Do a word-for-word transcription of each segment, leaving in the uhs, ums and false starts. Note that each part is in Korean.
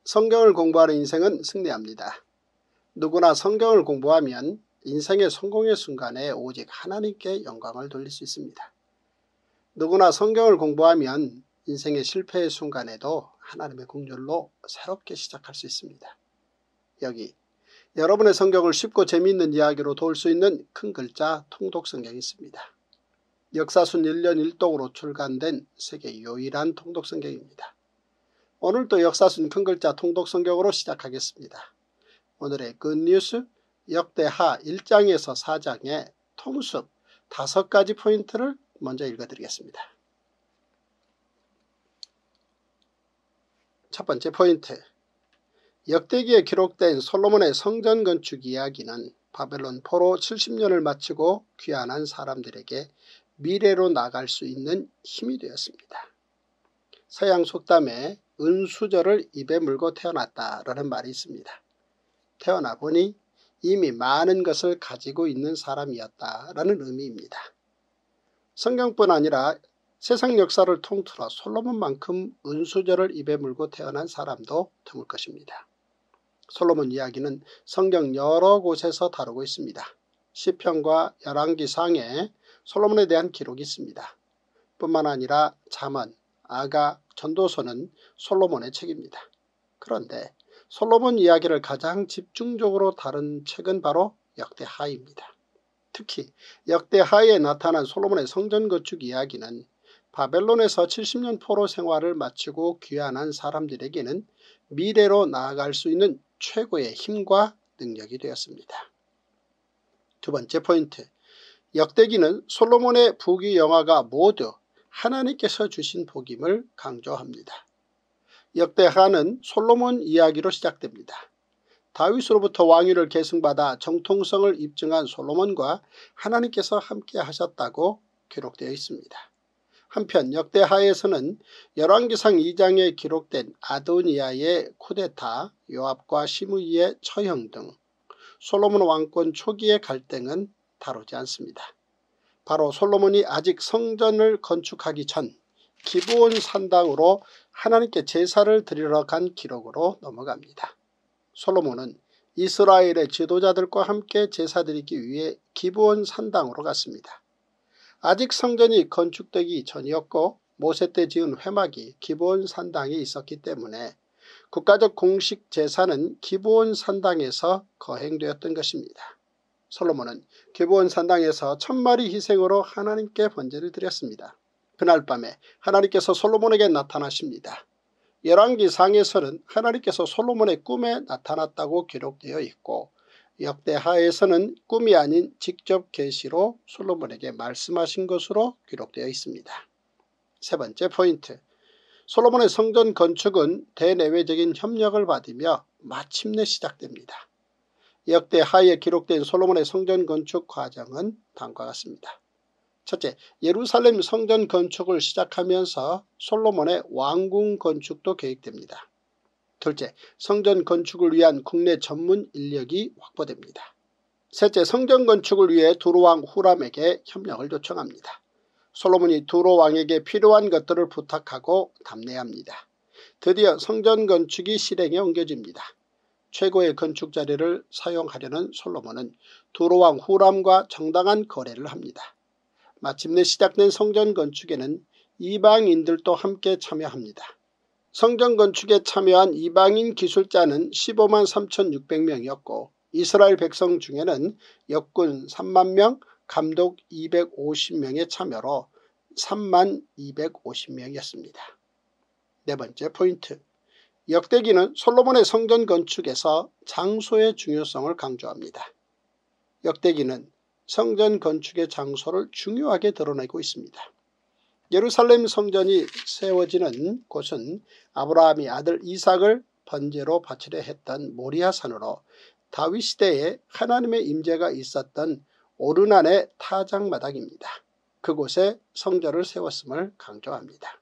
성경을 공부하는 인생은 승리합니다. 누구나 성경을 공부하면 인생의 성공의 순간에 오직 하나님께 영광을 돌릴 수 있습니다. 누구나 성경을 공부하면 인생의 실패의 순간에도 하나님의 긍휼로 새롭게 시작할 수 있습니다. 여기 여러분의 성경을 쉽고 재미있는 이야기로 도울 수 있는 큰 글자 통독 성경이 있습니다. 역사순 일 년 일 독으로 출간된 세계 유일한 통독 성경입니다. 오늘도 역사순 큰 글자 통독 성경으로 시작하겠습니다. 오늘의 굿뉴스 역대하 일 장에서 사 장의 통습 다섯 가지 포인트를 먼저 읽어드리겠습니다. 첫 번째 포인트, 역대기에 기록된 솔로몬의 성전 건축 이야기는 바벨론 포로 칠십 년을 마치고 귀환한 사람들에게 미래로 나갈 수 있는 힘이 되었습니다. 서양 속담에 은수저를 입에 물고 태어났다라는 말이 있습니다. 태어나 보니 이미 많은 것을 가지고 있는 사람이었다라는 의미입니다. 성경뿐 아니라 세상 역사를 통틀어 솔로몬만큼 은수저를 입에 물고 태어난 사람도 드물 것입니다. 솔로몬 이야기는 성경 여러 곳에서 다루고 있습니다. 시편과 열왕기상에 솔로몬에 대한 기록이 있습니다. 뿐만 아니라 잠언, 아가, 전도서는 솔로몬의 책입니다. 그런데 솔로몬 이야기를 가장 집중적으로 다룬 책은 바로 역대하입니다. 특히 역대하에 나타난 솔로몬의 성전 건축 이야기는 바벨론에서 칠십 년 포로 생활을 마치고 귀환한 사람들에게는 미래로 나아갈 수 있는 최고의 힘과 능력이 되었습니다. 두 번째 포인트, 역대기는 솔로몬의 부귀영화가 모두 하나님께서 주신 복임을 강조합니다. 역대하는 솔로몬 이야기로 시작됩니다. 다윗으로부터 왕위를 계승받아 정통성을 입증한 솔로몬과 하나님께서 함께 하셨다고 기록되어 있습니다. 한편 역대하에서는 열왕기상 이 장에 기록된 아도니아의 쿠데타, 요압과 시므이의 처형 등 솔로몬 왕권 초기의 갈등은 다루지 않습니다. 바로 솔로몬이 아직 성전을 건축하기 전 기브온 산당으로 하나님께 제사를 드리러 간 기록으로 넘어갑니다. 솔로몬은 이스라엘의 지도자들과 함께 제사 드리기 위해 기브온 산당으로 갔습니다. 아직 성전이 건축되기 전이었고 모세 때 지은 회막이 기브온 산당에 있었기 때문에 국가적 공식 제사는 기브온 산당에서 거행되었던 것입니다. 솔로몬은 기브온 산당에서 천마리 희생으로 하나님께 번제를 드렸습니다. 그날 밤에 하나님께서 솔로몬에게 나타나십니다. 열왕기상에서는 하나님께서 솔로몬의 꿈에 나타났다고 기록되어 있고 역대하에서는 꿈이 아닌 직접 계시로 솔로몬에게 말씀하신 것으로 기록되어 있습니다. 세 번째 포인트, 솔로몬의 성전 건축은 대내외적인 협력을 받으며 마침내 시작됩니다. 역대하에 기록된 솔로몬의 성전 건축 과정은 다음과 같습니다. 첫째, 예루살렘 성전 건축을 시작하면서 솔로몬의 왕궁 건축도 계획됩니다. 둘째, 성전 건축을 위한 국내 전문 인력이 확보됩니다. 셋째, 성전 건축을 위해 두로왕 후람에게 협력을 요청합니다. 솔로몬이 두로왕에게 필요한 것들을 부탁하고 답례합니다. 드디어 성전 건축이 실행에 옮겨집니다. 최고의 건축 자료를 사용하려는 솔로몬은 두로왕 후람과 정당한 거래를 합니다. 마침내 시작된 성전 건축에는 이방인들도 함께 참여합니다. 성전 건축에 참여한 이방인 기술자는 십오만 삼천육백 명이었고 이스라엘 백성 중에는 역군 삼만 명, 감독 이백오십 명의 참여로 삼만 이백오십 명이었습니다. 네 번째 포인트, 역대기는 솔로몬의 성전 건축에서 장소의 중요성을 강조합니다. 역대기는 성전 건축의 장소를 중요하게 드러내고 있습니다. 예루살렘 성전이 세워지는 곳은 아브라함이 아들 이삭을 번제로 바치려 했던 모리아산으로 다윗 시대에 하나님의 임재가 있었던 오르난의 타작마당입니다. 그곳에 성전을 세웠음을 강조합니다.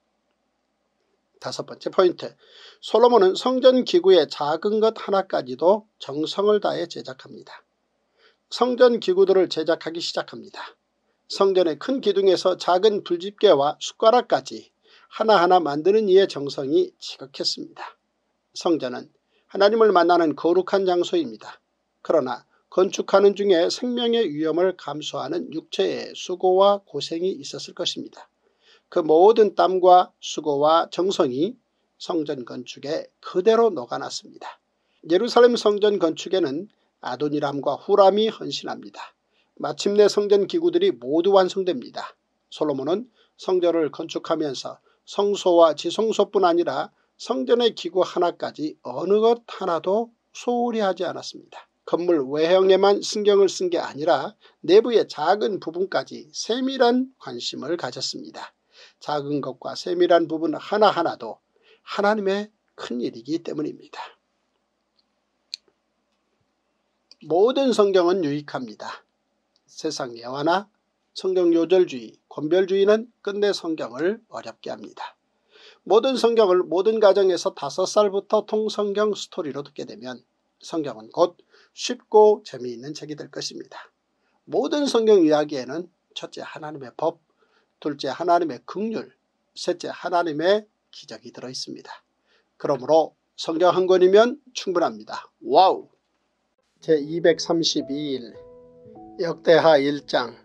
다섯 번째 포인트, 솔로몬은 성전 기구의 작은 것 하나까지도 정성을 다해 제작합니다. 성전 기구들을 제작하기 시작합니다. 성전의 큰 기둥에서 작은 불집게와 숟가락까지 하나하나 만드는 이의 정성이 지극했습니다. 성전은 하나님을 만나는 거룩한 장소입니다. 그러나 건축하는 중에 생명의 위험을 감수하는 육체의 수고와 고생이 있었을 것입니다. 그 모든 땀과 수고와 정성이 성전 건축에 그대로 녹아났습니다. 예루살렘 성전 건축에는 아도니람과 후람이 헌신합니다. 마침내 성전 기구들이 모두 완성됩니다. 솔로몬은 성전을 건축하면서 성소와 지성소뿐 아니라 성전의 기구 하나까지 어느 것 하나도 소홀히 하지 않았습니다. 건물 외형에만 신경을 쓴 게 아니라 내부의 작은 부분까지 세밀한 관심을 가졌습니다. 작은 것과 세밀한 부분 하나하나도 하나님의 큰 일이기 때문입니다. 모든 성경은 유익합니다. 세상 예화나 성경 요절주의, 권별주의는 끝내 성경을 어렵게 합니다. 모든 성경을 모든 가정에서 다섯 살부터 통성경 스토리로 듣게 되면 성경은 곧 쉽고 재미있는 책이 될 것입니다. 모든 성경 이야기에는 첫째 하나님의 법, 둘째 하나님의 긍휼, 셋째 하나님의 기적이 들어있습니다. 그러므로 성경 한 권이면 충분합니다. 와우! 제이백삼십이 일 역대하 일 장.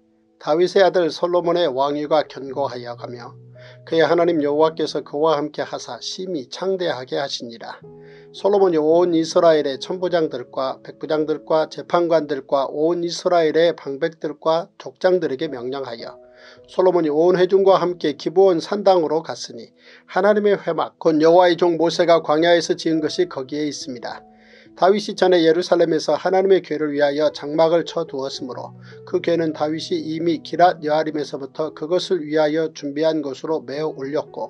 다윗의 아들 솔로몬의 왕위가 견고하여 가며 그의 하나님 여호와께서 그와 함께 하사 심히 창대하게 하시니라. 솔로몬이 온 이스라엘의 천부장들과 백부장들과 재판관들과 온 이스라엘의 방백들과 족장들에게 명령하여 솔로몬이 온 회중과 함께 기브온 산당으로 갔으니 하나님의 회막 곧 여호와의 종 모세가 광야에서 지은 것이 거기에 있습니다. 다윗이 전에 예루살렘에서 하나님의 궤를 위하여 장막을 쳐두었으므로 그 궤는 다윗이 이미 기랏 여아림에서부터 그것을 위하여 준비한 것으로 메어 올렸고,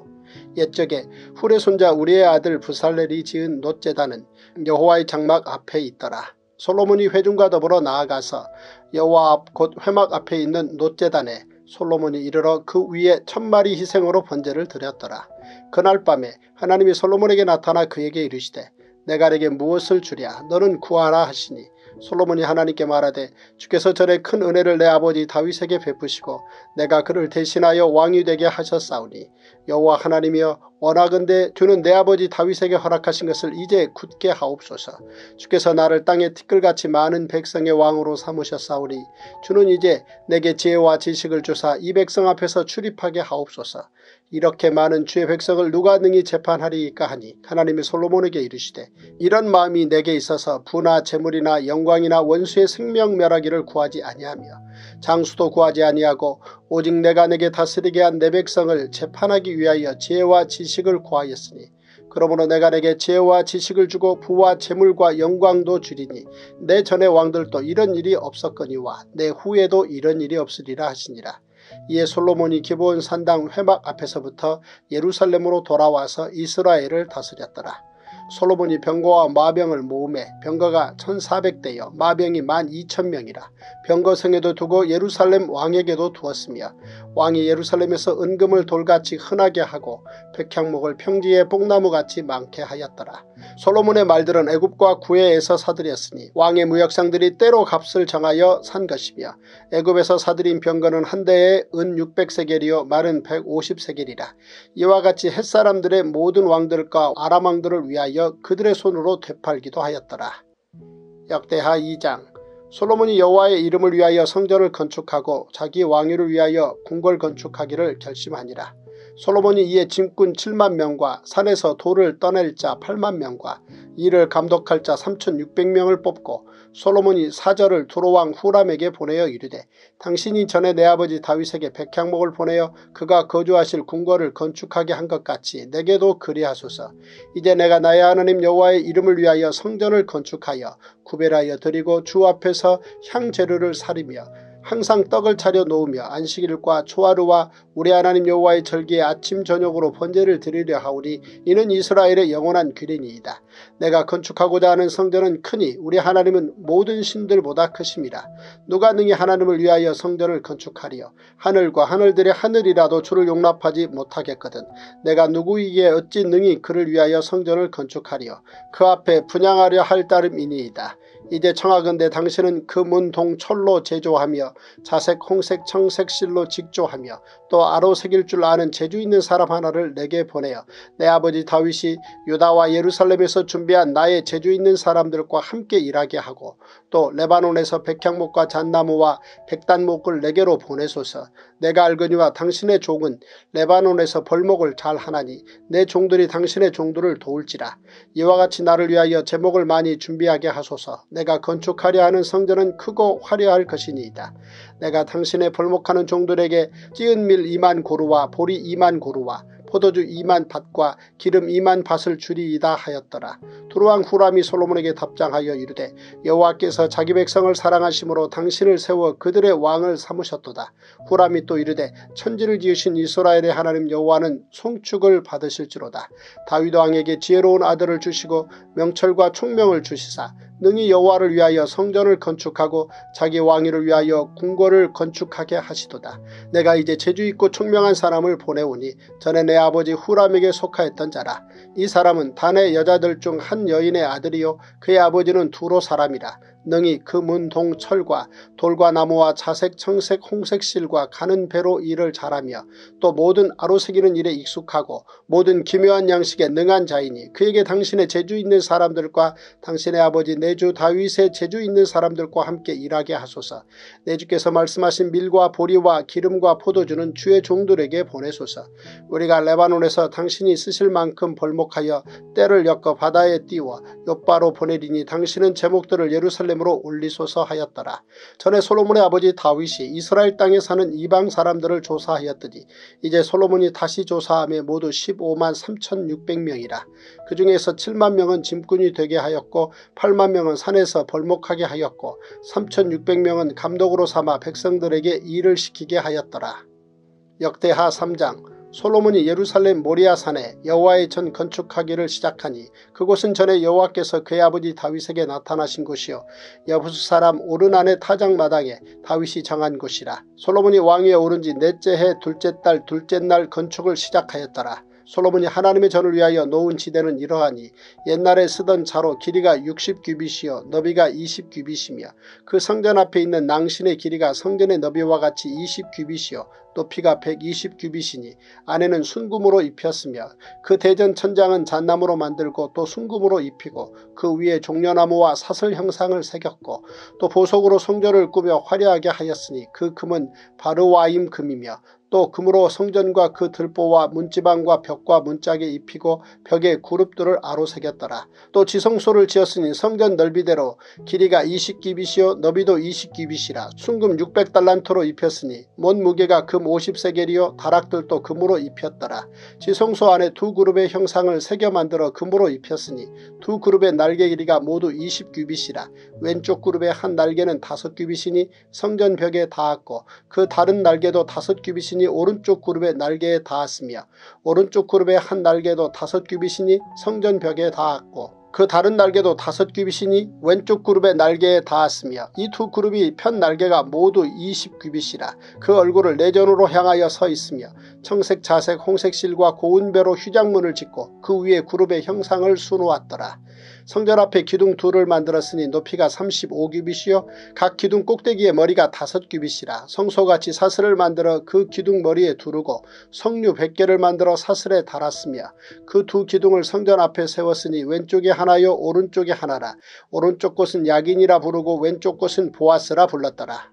옛적에 훌의 손자 우리의 아들 부살렐이 지은 놋제단은 여호와의 장막 앞에 있더라. 솔로몬이 회중과 더불어 나아가서 여호와 앞 곧 회막 앞에 있는 놋제단에 솔로몬이 이르러 그 위에 천마리 희생으로 번제를 드렸더라. 그날 밤에 하나님이 솔로몬에게 나타나 그에게 이르시되 내가 내게 무엇을 주랴 너는 구하라 하시니 솔로몬이 하나님께 말하되 주께서 전에 큰 은혜를 내 아버지 다윗에게 베푸시고 내가 그를 대신하여 왕이 되게 하셨사오니 여호와 하나님이여 원하건대 주는 내 아버지 다윗에게 허락하신 것을 이제 굳게 하옵소서. 주께서 나를 땅에 티끌같이 많은 백성의 왕으로 삼으셨사오니 주는 이제 내게 지혜와 지식을 주사 이 백성 앞에서 출입하게 하옵소서. 이렇게 많은 주의 백성을 누가 능히 재판하리이까 하니 하나님이 솔로몬에게 이르시되 이런 마음이 내게 있어서 부나 재물이나 영광이나 원수의 생명 멸하기를 구하지 아니하며 장수도 구하지 아니하고 오직 내가 내게 다스리게 한 내 백성을 재판하기 위하여 지혜와 지식을 구하였으니 그러므로 내가 내게 지혜와 지식을 주고 부와 재물과 영광도 주리니 내 전의 왕들도 이런 일이 없었거니와 내 후에도 이런 일이 없으리라 하시니라. 이에 솔로몬이 기브온 산당 회막 앞에서부터 예루살렘으로 돌아와서 이스라엘을 다스렸더라. 솔로몬이 병거와 마병을 모으매 병거가 천사백 대여 마병이 만 이천 명이라. 병거성에도 두고 예루살렘 왕에게도 두었으며 왕이 예루살렘에서 은금을 돌같이 흔하게 하고 백향목을 평지에 뽕나무같이 많게 하였더라. 솔로몬의 말들은 애굽과 구해에서 사들였으니 왕의 무역상들이 때로 값을 정하여 산 것이며 애굽에서 사들인 병거는 한 대에 은 육백 세겔이요 말은 백오십 세겔이라. 이와 같이 햇사람들의 모든 왕들과 아람 왕들을 위하여 그들의 손으로 되팔기도 하였더라. 역대하 이 장. 솔로몬이 여호와의 이름을 위하여 성전을 건축하고 자기 왕위를 위하여 궁궐 건축하기를 결심하니라. 솔로몬이 이에 짐꾼 칠만 명과 산에서 돌을 떠낼 자 팔만 명과 이를 감독할 자 삼천육백 명을 뽑고 솔로몬이 사절을 두로왕 후람에게 보내어 이르되 당신이 전에 내 아버지 다윗에게 백향목을 보내어 그가 거주하실 궁궐을 건축하게 한 것 같이 내게도 그리하소서. 이제 내가 나의 하나님 여호와의 이름을 위하여 성전을 건축하여 구별하여 드리고 주 앞에서 향재료를 사리며 항상 떡을 차려 놓으며 안식일과 초하루와 우리 하나님 여호와의 절기에 아침 저녁으로 번제를 드리려 하오니 이는 이스라엘의 영원한 규례니이다. 내가 건축하고자 하는 성전은 크니 우리 하나님은 모든 신들보다 크심이라. 누가 능히 하나님을 위하여 성전을 건축하리요. 하늘과 하늘들의 하늘이라도 주를 용납하지 못하겠거든. 내가 누구이기에 어찌 능히 그를 위하여 성전을 건축하리요. 그 앞에 분향하려 할 따름이니이다. 이제 청하건대 당신은 금은 동 철로 제조하며 자색 홍색 청색 실로 직조하며 또 아로 새길 줄 아는 재주 있는 사람 하나를 내게 보내어 내 아버지 다윗이 유다와 예루살렘에서 준비한 나의 재주 있는 사람들과 함께 일하게 하고 또 레바논에서 백향목과 잣나무와 백단목을 내게로 보내소서. 내가 알거니와 당신의 종은 레바논에서 벌목을 잘 하나니 내 종들이 당신의 종들을 도울지라. 이와 같이 나를 위하여 제목을 많이 준비하게 하소서. 내가 건축하려 하는 성전은 크고 화려할 것이니이다. 내가 당신의 벌목하는 종들에게 찌은 밀 이만 고루와 보리 이만 고루와 포도주 이만 밭과 기름 이만 밭을 주리이다 하였더라. 두루왕 후람이 솔로몬에게 답장하여 이르되 여호와께서 자기 백성을 사랑하심으로 당신을 세워 그들의 왕을 삼으셨도다. 후람이 또 이르되 천지를 지으신 이스라엘의 하나님 여호와는 송축을 받으실지로다. 다윗 왕에게 지혜로운 아들을 주시고 명철과 총명을 주시사 능히 여호와를 위하여 성전을 건축하고 자기 왕위를 위하여 궁궐을 건축하게 하시도다. 내가 이제 재주있고 총명한 사람을 보내오니 전에 내 아버지 후람에게 속하였던 자라. 이 사람은 단의 여자들 중 한 여인의 아들이요 그의 아버지는 두로 사람이라. 능히 금은 동 철과 돌과 나무와 자색 청색 홍색 실과 가는 배로 일을 잘하며 또 모든 아로새기는 일에 익숙하고 모든 기묘한 양식에 능한 자이니 그에게 당신의 재주 있는 사람들과 당신의 아버지 내주 다윗의 재주 있는 사람들과 함께 일하게 하소서. 내 주께서 말씀하신 밀과 보리와 기름과 포도주는 주의 종들에게 보내소서. 우리가 레바논에서 당신이 쓰실 만큼 벌목하여 때를 엮어 바다에 띄워 욥바로 보내리니 당신은 제목들을 예루살렘 으로 올리소서 하였더라. 전에 솔로몬의 아버지 다윗이 이스라엘 땅에 사는 이방 사람들을 조사하였더니 이제 솔로몬이 다시 조사함에 모두 십오만 삼천육백 명이라. 그 중에서 칠만 명은 짐꾼이 되게 하였고 팔만 명은 산에서 벌목하게 하였고 삼천육백 명은 감독으로 삼아 백성들에게 일을 시키게 하였더라. 역대하 삼 장. 솔로몬이 예루살렘 모리아산에 여호와의 전 건축하기를 시작하니 그곳은 전에 여호와께서 그의 아버지 다윗에게 나타나신 곳이요 여부스 사람 오르난의 타작마당에 다윗이 정한 곳이라. 솔로몬이 왕위에 오른 지 넷째 해 둘째 달 둘째 날 건축을 시작하였더라. 솔로몬이 하나님의 전을 위하여 놓은 지대는 이러하니 옛날에 쓰던 자로 길이가 육십 규빗이요 너비가 이십 규빗이며 그 성전 앞에 있는 낭신의 길이가 성전의 너비와 같이 이십 규빗이요 높이가 백이십 규빗이니 안에는 순금으로 입혔으며 그 대전 천장은 잣나무로 만들고 또 순금으로 입히고 그 위에 종려나무와 사슬 형상을 새겼고 또 보석으로 성전을 꾸며 화려하게 하였으니 그 금은 바르와임 금이며 또 금으로 성전과 그 들보와 문지방과 벽과 문짝에 입히고 벽에 그룹들을 아로새겼더라. 또 지성소를 지었으니 성전 넓이대로 길이가 이십 규빗이요 너비도 이십 규빗이라. 순금 육백 달란트로 입혔으니 못 무게가 금 오십 세겔이요 다락들도 금으로 입혔더라. 지성소 안에 두 그룹의 형상을 새겨 만들어 금으로 입혔으니 두 그룹의 날개 길이가 모두 이십 규빗이라. 왼쪽 그룹의 한 날개는 다섯 규빗이니 성전 벽에 닿았고 그 다른 날개도 다섯 규빗이니 오른쪽 그룹의 날개에 닿았으며 오른쪽 그룹의 한 날개도 다섯 규빗이니 성전 벽에 닿았고 그 다른 날개도 다섯 규빗이니 왼쪽 그룹의 날개에 닿았으며 이 두 그룹이 편 날개가 모두 이십 규빗이라. 그 얼굴을 내전으로 향하여 서 있으며 청색 자색 홍색 실과 고운 배로 휘장문을 짓고 그 위에 그룹의 형상을 수놓았더라. 성전 앞에 기둥 둘을 만들었으니 높이가 삼십오 규빗이요 각 기둥 꼭대기에 머리가 다섯 규빗이라. 성소같이 사슬을 만들어 그 기둥 머리에 두르고 석류 백 개를 만들어 사슬에 달았으며 그 두 기둥을 성전 앞에 세웠으니 왼쪽에 하나요 오른쪽에 하나라. 오른쪽 곳은 야긴이라 부르고 왼쪽 곳은 보아스라 불렀더라.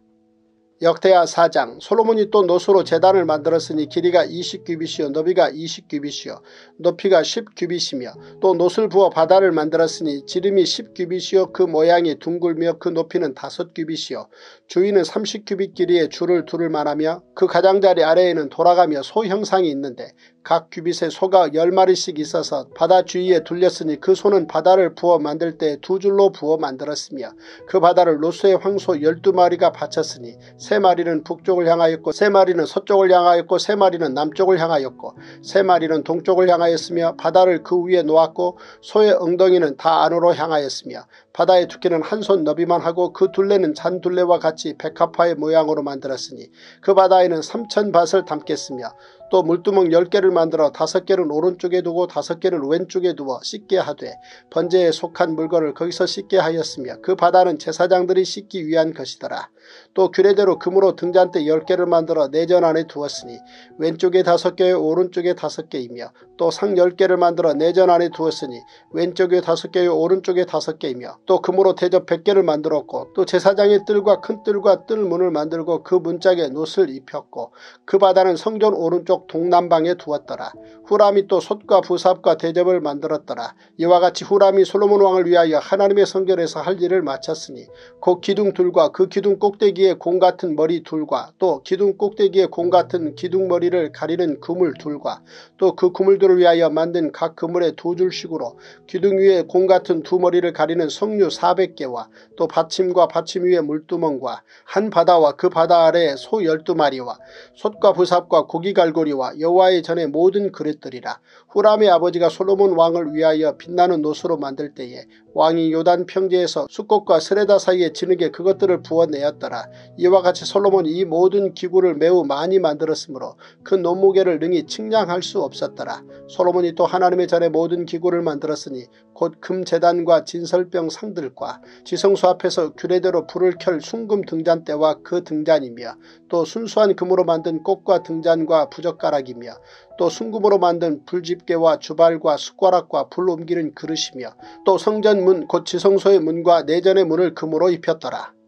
역대하 사 장. 솔로몬이 또 노수로 제단을 만들었으니 길이가 이십 규빗이요 너비가 이십 규빗이요 높이가 십 규빗이며 또 노술 부어 바다를 만들었으니 지름이 십 규빗이요 그 모양이 둥글며 그 높이는 다섯 규빗이요 주위는 삼십 규빗 길이의 줄을 두를 만하며 그 가장자리 아래에는 돌아가며 소 형상이 있는데 각 규빗에 소가 열 마리씩 있어서 바다 주위에 둘렸으니 그 소는 바다를 부어 만들 때 두 줄로 부어 만들었으며 그 바다를 노수의 황소 열두 마리가 바쳤으니 세 마리는 북쪽을 향하였고 세 마리는 서쪽을 향하였고 세 마리는 남쪽을 향하였고 세 마리는 동쪽을 향하였으며 바다를 그 위에 놓았고 소의 엉덩이는 다 안으로 향하였으며 바다의 두께는 한 손 너비만 하고 그 둘레는 잔둘레와 같이 백합화의 모양으로 만들었으니 그 바다에는 삼천 밭을 담겠으며 또 물두멍 열 개를 만들어 다섯 개는 오른쪽에 두고 다섯 개를 왼쪽에 두어 씻게 하되 번제에 속한 물건을 거기서 씻게 하였으며 그 바다는 제사장들이 씻기 위한 것이더라. 또 규례대로 금으로 등잔대 열 개를 만들어 내전 안에 두었으니 왼쪽에 다섯 개 오른쪽에 다섯 개이며 또 상 열 개를 만들어 내전 안에 두었으니 왼쪽에 다섯 개 오른쪽에 다섯 개이며 또 금으로 대접 백 개를 만들었고 또 제사장의 뜰과 큰 뜰과 뜰 문을 만들고 그 문짝에 놋을 입혔고 그 바다는 성전 오른쪽 동남방에 두었더라. 후람이 또 솥과 부삽과 대접을 만들었더라. 이와 같이 후람이 솔로몬 왕을 위하여 하나님의 성전에서 할 일을 마쳤으니 곧 기둥 둘과 그 기둥 꼭대기에 공 같은 머리 둘과 또 기둥 꼭대기에 공 같은 기둥 머리를 가리는 그물 둘과 또 그 그물들을 위하여 만든 각 그물의 두 줄씩으로 기둥 위에 공 같은 두 머리를 가리는 석류 사백 개와 또 받침과 받침 위에 물두멍과 한 바다와 그 바다 아래에 소 열두 마리와 솥과 부삽과 고기 갈고리와 여호와의 전의 모든 그릇들이라. 후람의 아버지가 솔로몬 왕을 위하여 빛나는 놋으로 만들 때에 왕이 요단 평지에서 숫꽃과 스레다 사이에 진흙에 그것들을 부어내었더라. 이와 같이 솔로몬이 이 모든 기구를 매우 많이 만들었으므로 그 놋무게를 능히 측량할 수 없었더라. 솔로몬이 또 하나님의 전에 모든 기구를 만들었으니 곧 금제단과 진설병 상들과 지성소 앞에서 규례대로 불을 켤 순금 등잔대와 그 등잔이며 또 순수한 금으로 만든 꽃과 등잔과 부젓가락이며 또 순금으로 만든 불집게와 주발과 숟가락과 불 옮기는 그릇이며 또 성전문 곧 지성소의 문과 내전의 문을 금으로 입혔더라.